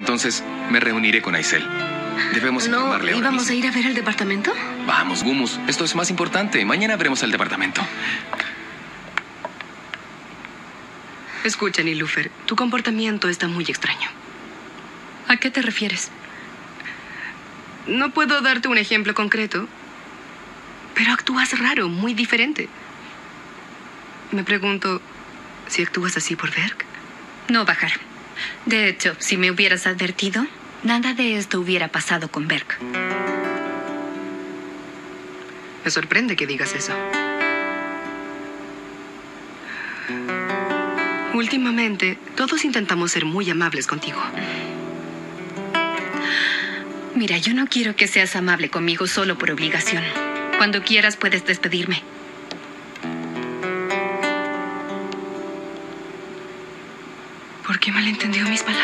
Entonces, me reuniré con Aisel. Debemos informarle ¿No ahora íbamos mismo. a ir a ver el departamento? Vamos, Gumus. Esto es más importante. Mañana veremos el departamento. Escucha, Nilufer, tu comportamiento está muy extraño. ¿A qué te refieres? No puedo darte un ejemplo concreto, pero actúas raro, muy diferente. Me pregunto si actúas así por Berk. No, Bahar. De hecho, si me hubieras advertido, nada de esto hubiera pasado con Berk. Me sorprende que digas eso. Últimamente, todos intentamos ser muy amables contigo. Mira, yo no quiero que seas amable conmigo solo por obligación. Cuando quieras puedes despedirme. ¿Por qué malentendió mis palabras?